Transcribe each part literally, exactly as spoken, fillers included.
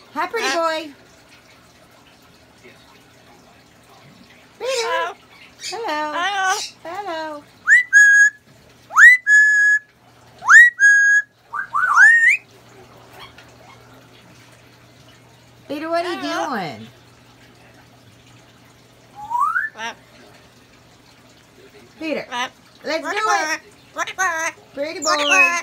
Hi, pretty boy. Peter. Hello. Hello. Hello. Peter, what are you doing? Peter, let's do it. Pretty boy.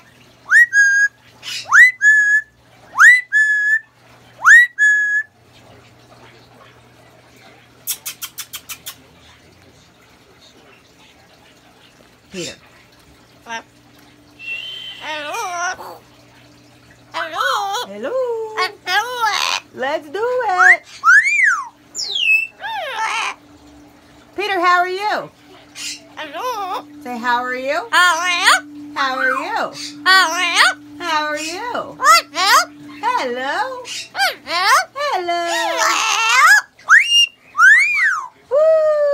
Peter. Hello. Hello. Hello. Let's do it. Peter, how are you? Hello. Say, how are you? How are you? How are you? How are you? How are you? Hello. Hello. Hello. Hello. Woo.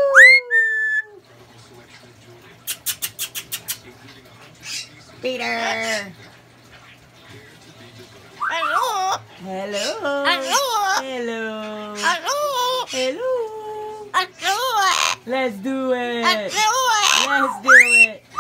Peter. Hello. Hello. Hello. Hello. Hello. Hello. Hello. Let's do it. Hello. Let's do it.